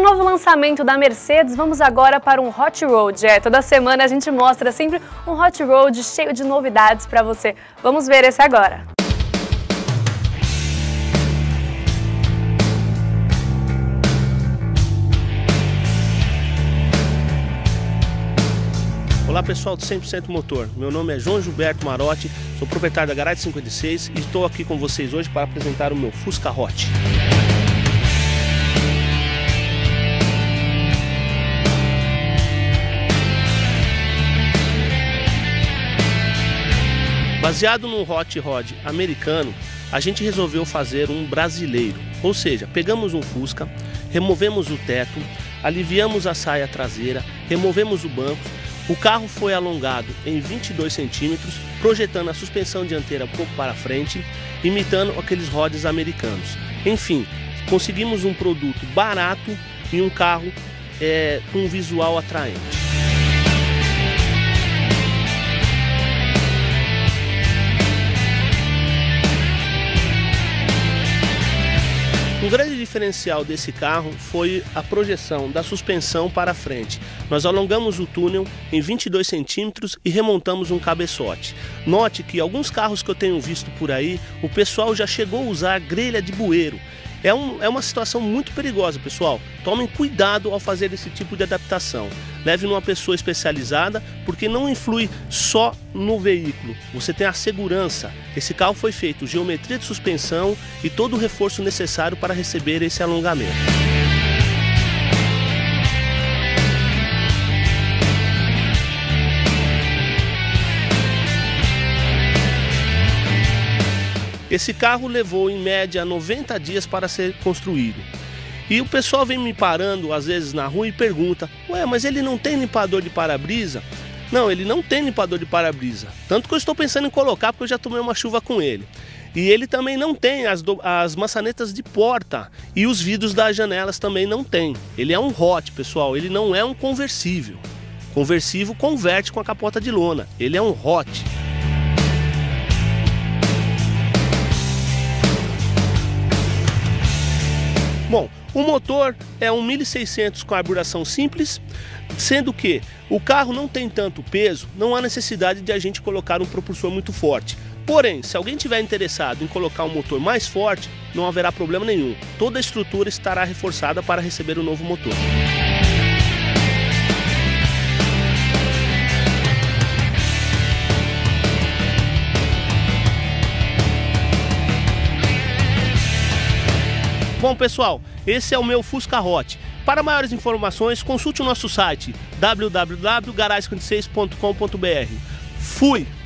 novo lançamento da Mercedes, vamos agora para um Hot Road. Toda semana a gente mostra sempre um Hot Road cheio de novidades para você. Vamos ver esse agora. Olá pessoal do 100% Motor, meu nome é João Gilberto Marotti, sou proprietário da Garage 56 e estou aqui com vocês hoje para apresentar o meu Fusca Hot. Baseado no Hot Rod americano, a gente resolveu fazer um brasileiro, ou seja, pegamos um Fusca, removemos o teto, aliviamos a saia traseira, removemos o banco. O carro foi alongado em 22 centímetros, projetando a suspensão dianteira um pouco para frente, imitando aqueles rods americanos. Enfim, conseguimos um produto barato e um carro com um visual atraente. Um grande diferencial desse carro foi a projeção da suspensão para frente. Nós alongamos o túnel em 22 centímetros e remontamos um cabeçote. Note que alguns carros que eu tenho visto por aí, o pessoal já chegou a usar grelha de bueiro. É uma situação muito perigosa, pessoal. Tomem cuidado ao fazer esse tipo de adaptação. Leve numa pessoa especializada, porque não influi só no veículo. Você tem a segurança. Esse carro foi feito geometria de suspensão e todo o reforço necessário para receber esse alongamento. Esse carro levou em média 90 dias para ser construído. E o pessoal vem me parando às vezes na rua e pergunta: ué, mas ele não tem limpador de para-brisa? Não, ele não tem limpador de para-brisa. Tanto que eu estou pensando em colocar, porque eu já tomei uma chuva com ele. E ele também não tem as maçanetas de porta e os vidros das janelas também não tem. Ele é um Hot, pessoal, ele não é um conversível. Conversível converte com a capota de lona, ele é um Hot. Bom, o motor é um 1600 com arburação simples, sendo que o carro não tem tanto peso, não há necessidade de a gente colocar um propulsor muito forte. Porém, se alguém tiver interessado em colocar um motor mais forte, não haverá problema nenhum. Toda a estrutura estará reforçada para receber o novo motor. Bom pessoal, esse é o meu Fusca Hot. Para maiores informações, consulte o nosso site www.garage56.com.br. Fui!